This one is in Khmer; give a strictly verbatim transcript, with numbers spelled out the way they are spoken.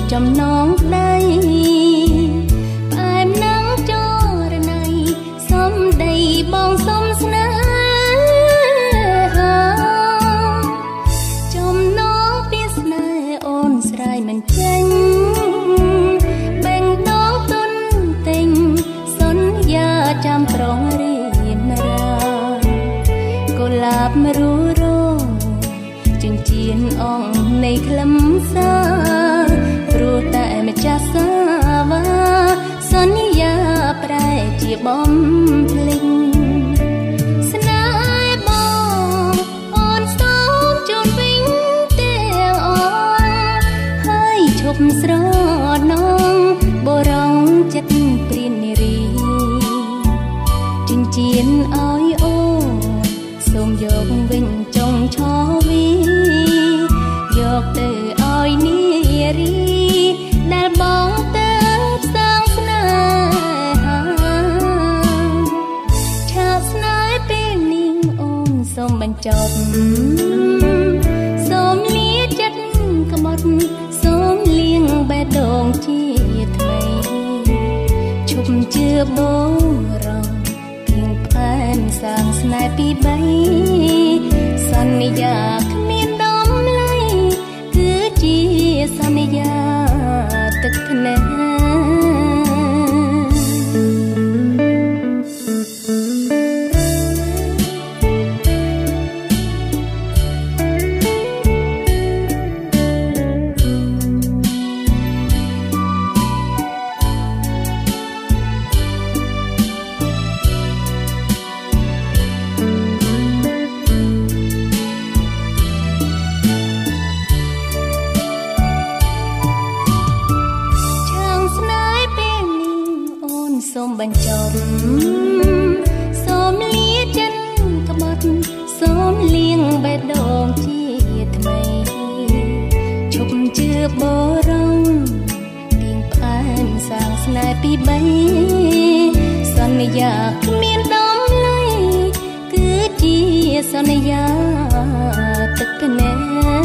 ចំនងដៃផ្អែមណាំងចរណៃសំដីបងសុំស្នេហាចំណងពីស្នេហ៍អូនស្រ័យមិនចេញបេងដងទុនទិញសន្យាចាំប្រងរៀនរាកុលាបមរូរចិញ្ចៀនអងនៃខ្លឹមសារព្រោះតែម្ចាស់សាវ៉ាសន្យាប្រែជាបំភ្លេចស្នេហ៍បងអូនសូមជូនវិញទាំងអស់ហើយឈប់ស្រណងបរងចិត្តព្រាននារីចិញ្ចៀនឲ្យអូនសូមយកវិញចុងឆវីយកទៅឲ្យនារីដែលបងទៅសាងស្នេហាឆាកស្នេហ៍ពេលនេះអូនសូមបញ្ចប់សូមលាចិត្តក្បត់សូមលៀងបេះដូងជាថ្មីឈប់ជឿបងរងពីងផ្អែមសាងស្នេហ៍ពីបីសន្យាគ្មានដំឡៃគឺជាសន្យាទឹកភ្នែកសូមបញ្ចប់សូមលាចិត្តក្បត់សូមលៀងបេះដូងជាថ្មីឈប់ជឿបរងពីងផ្អែមសាងស្នេហ៍ពីបីសន្យាគ្មានដំឡៃគឺជាសន្យាទឹកភ្នែក